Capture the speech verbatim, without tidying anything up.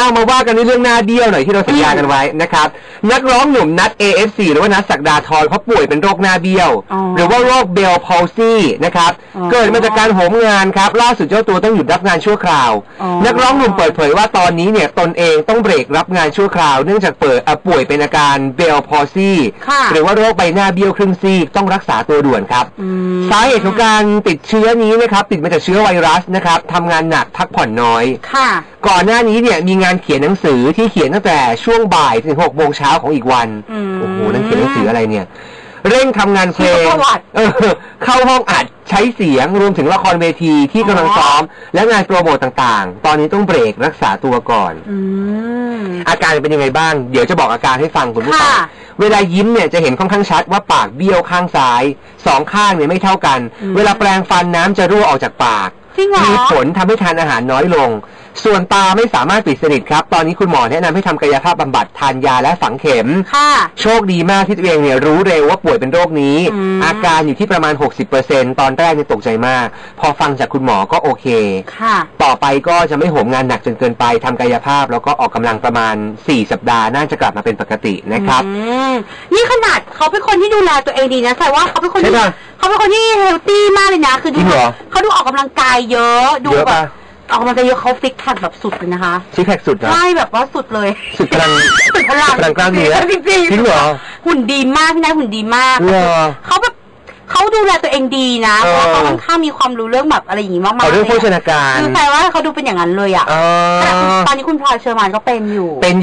เอามาว่ากันในเรื่องหน้าเบี้ยวหน่อยที่เราสัญญากันไว้นะครับนักร้องหนุ่มนัท เอ เอฟ ซี หรือว่านัทศักดาธรเขาป่วยเป็นโรคหน้าเบี้ยวหรือว่าโรคเบลพอลซี่นะครับเกิดมาจากการโหมงานครับล่าสุดเจ้าตัวต้องหยุดรับงานชั่วคราวนักร้องหนุ่มเปิดเผยว่าตอนนี้เนี่ยตนเองต้องเบรกรับงานชั่วคราวเนื่องจากเปิดป่วยเป็นอาการเบลพอลซี่หรือว่าโรคใบหน้าเบี้ยวครึ่งซีกต้องรักษาตัวด่วนครับสาเหตุของการติดเชื้อนี้นะครับติดมาจากเชื้อไวรัสนะครับทำงานหนักพักผ่อนน้อยก่อนหน้านี้เนี่ยมีงานเขียนหนังสือที่เขียนตั้งแต่ช่วงบ่ายถึงหกโมงเช้าของอีกวันโอ้โหนั่นเขียนหนังสืออะไรเนี่ยเร่งทำงานเพลงเข้าห้องอัดใช้เสียงรวมถึงละครเวทีที่กำลังซ้อมและงานโปรโมตต่างๆตอนนี้ต้องเบรกรักษาตัวก่อนอาการเป็นยังไงบ้างเดี๋ยวจะบอกอาการให้ฟังคุณผู้ฟังเวลายิ้มเนี่ยจะเห็นค่อนข้างชัดว่าปากเบี้ยวข้างซ้ายสองข้างเนี่ยไม่เท่ากันเวลาแปรงฟันน้ำจะรั่วออกจากปากมีผลทำให้ทานอาหารน้อยลงส่วนตาไม่สามารถปิดสนิทครับตอนนี้คุณหมอแนะนำให้ทำกายภาพบำบัดทานยาและฝังเข็มโชคดีมากที่ตัวเองเนี่ยรู้เร็วว่าป่วยเป็นโรคนี้อาการอยู่ที่ประมาณ หกสิบเปอร์เซ็นต์ ตอนแรกเนี่ยตกใจมากพอฟังจากคุณหมอก็โอเคต่อไปก็จะไม่โหมงานหนักจนเกินไปทำกายภาพแล้วก็ออกกำลังประมาณสี่สัปดาห์น่าจะกลับมาเป็นปกตินะครับนี่ขนาดเขาเป็นคนที่ดูแลตัวเองดีนะแต่ว่าเขาเป็นคนที่เขาเป็นคนที่เฮลตี้มากเลยนะคือดูเขาดูออกกำลังกายเยอะดูแบบออกกำลังกายเยอะเขาฟิกแพคแบบสุดเลยนะคะฟิกแพคสุดนะใช่แบบว่าสุดเลยสุดพลังสุดพลังพลังกล้ามเนื้อจริงจริงจริงเหรอหุ่นดีมากพี่นายหุ่นดีมากเขาแบบเขาดูแลตัวเองดีนะเพราะเขาค่อนข้างมีความรู้เรื่องแบบอะไรอย่างงี้มากๆเรื่องโภชนาการคือแปลว่าเขาดูเป็นอย่างนั้นเลยอ่ะตอนนี้คุณพลอยเชอร์มานก็เป็นอยู่